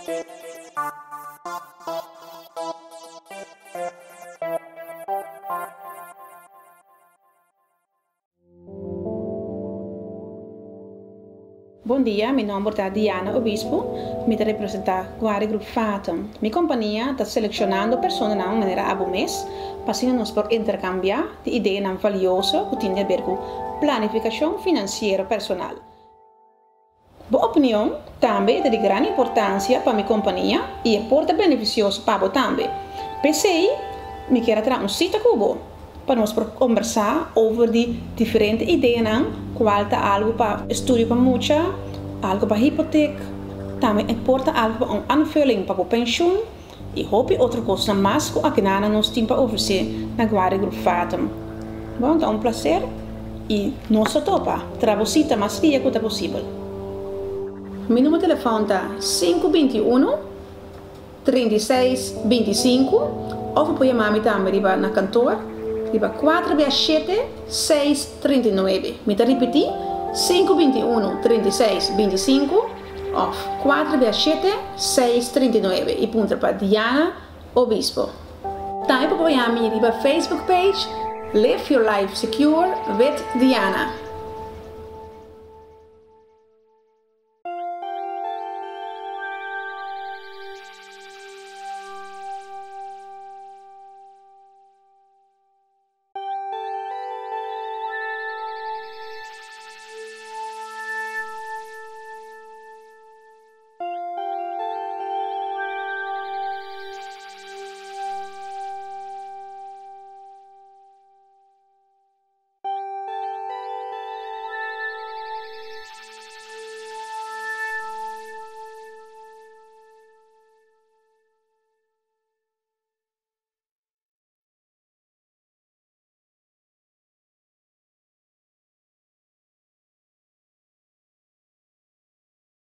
Bom dia, meu nome é Diana Obispo, me representa Guari Group Fatum. Minha companhia está selecionando pessoas de maneira a mês, passando-nos por intercambiar de ideias valiosas que têm a ver com planificação financeira personal. Boa opinião também é de grande importância para minha companhia e é porta beneficioso para você também. PCI, me quero trazer um sítio com para nós conversar over de diferentes ideias, qual é algo para estudo para muita, algo para hipoteca, também importa algo para aanvulling para o pensioen e hoop outra coisa mais que a nana nos tem para oferecer na Guari Group Fatum. Bom, então prazer e nossa topa, trabalhar mais via que possível. Meu número de telefone é 521 36 25 ou pode chamar-me também na cantor. Riba 467 639. Me repetir 521 36 25 of 467 639 e punta para Diana Obispo. Também pode chamar-me riba Facebook page Live Your Life Secure with Diana.